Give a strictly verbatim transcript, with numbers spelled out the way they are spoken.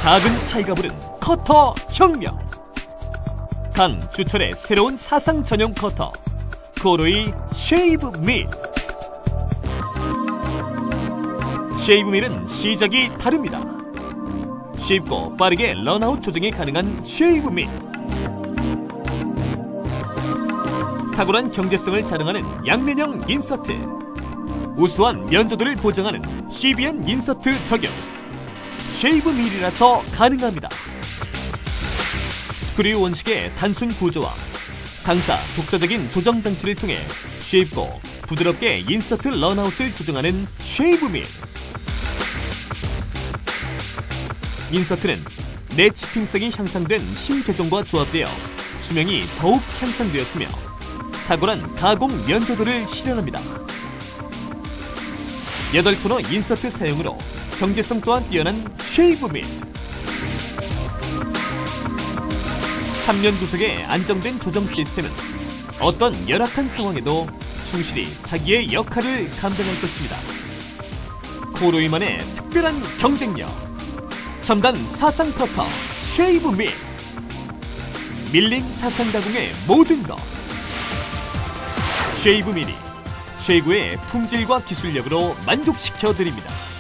작은 차이가 부른 커터 혁명. 강주철의 새로운 사상 전용 커터 코로이 쉐이브 밀. 쉐이브 밀은 시작이 다릅니다. 쉽고 빠르게 런아웃 조정이 가능한 쉐이브 밀. 탁월한 경제성을 자랑하는 양면형 인서트, 우수한 면조도를 보장하는 씨비엔 인서트 적용. 쉐이브 밀이라서 가능합니다. 스크류 원식의 단순 구조와 당사 독자적인 조정 장치를 통해 쉽고 부드럽게 인서트 런아웃을 조정하는 쉐이브 밀. 인서트는 내치핑성이 향상된 신제종과 조합되어 수명이 더욱 향상되었으며 탁월한 가공 면조도를 실현합니다. 여덟 코너 인서트 사용으로 경제성 또한 뛰어난 쉐이브 밀. 삼 년 구속의 안정된 조정 시스템은 어떤 열악한 상황에도 충실히 자기의 역할을 감당할 것입니다. 코로이만의 특별한 경쟁력, 첨단 사상 커터 쉐이브 밀. 밀링 사상 가공의 모든 것. 쉐이브 밀이 최고의 품질과 기술력으로 만족시켜 드립니다.